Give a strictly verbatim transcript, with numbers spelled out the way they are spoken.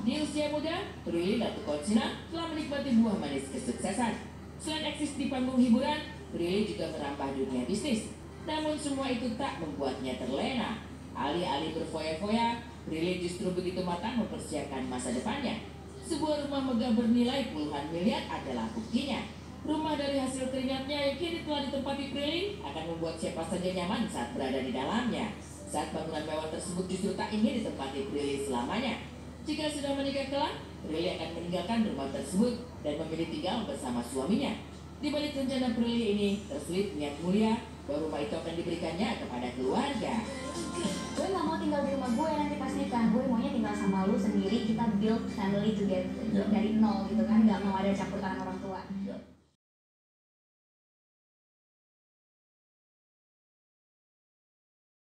Di usia muda, Prilly Latuconsina telah menikmati buah manis kesuksesan. Selain eksis di panggung hiburan, Prilly juga merambah dunia bisnis. Namun semua itu tak membuatnya terlena. Alih-alih berfoya-foya, Prilly justru begitu matang mempersiapkan masa depannya. Sebuah rumah megah bernilai puluhan miliar adalah buktinya. Rumah dari hasil keringatnya yang kini telah ditempati Prilly akan membuat siapa saja nyaman saat berada di dalamnya. Saat bangunan mewah tersebut justru tak ingin ditempati Prilly selamanya. Jika sudah menikah kelak, Prilly akan meninggalkan rumah tersebut dan memilih tinggal bersama suaminya. Di balik rencana Prilly ini, terselip niat mulia bahwa rumah itu akan diberikannya kepada keluarga. Gue gak mau tinggal di rumah gue nanti pas nikah, gue maunya tinggal sama lu sendiri, kita build family together Ya. dari nol gitu kan, gak mau ada campur tangan